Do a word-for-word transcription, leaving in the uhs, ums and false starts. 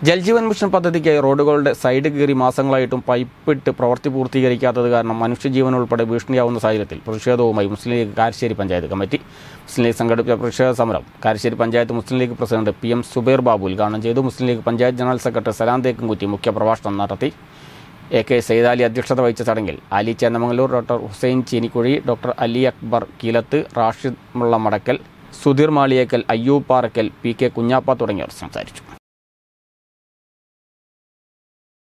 Jal Jeevan mission പദ്ധതിക്കായി റോഡുകളുടെ side കീറി മാസങ്ങളായിട്ടും പൈപ്പിട്ട് പ്രവൃത്തി പൂർത്തീകരിക്കാത്തത് കാരണം മനുഷ്യജീവൻ ഉൾപ്പെടെ ഭീഷണിയാവുന്ന സാഹചര്യത്തിൽ പ്രതിഷേധവുമായി മുസ്ലിം ലീഗ് കാരശ്ശേരി പഞ്ചായത്ത് കമ്മിറ്റി മുസ്ലിം ലീഗ് സംഘടിപ്പിച്ച പ്രതിഷേധ സമരം Karassery panchayat Muslim League president P M Zubair Babu ഉദ്ഘാടനം ചെയ്തു. മുസ്ലിം ലീഗ് പഞ്ചായത്ത് ജനറൽ സെക്രട്ടറി സലാം തേക്കുംകുറ്റി മുഖ്യപ്രഭാഷണം നടത്തി. എ കെ സൈദാലി അധ്യക്ഷത വഹിച്ച ചടങ്ങിൽ Ali Chennamangalur, doctor Hussain Cheenikuzhi, doctor Ali Akbar Keelath, Rashid Mulla Madakkal, Sudheer Maliyekkal, Ayyub Parakkal, P K Kunhappa തുടങ്ങിയവർ സംസാരിച്ചു.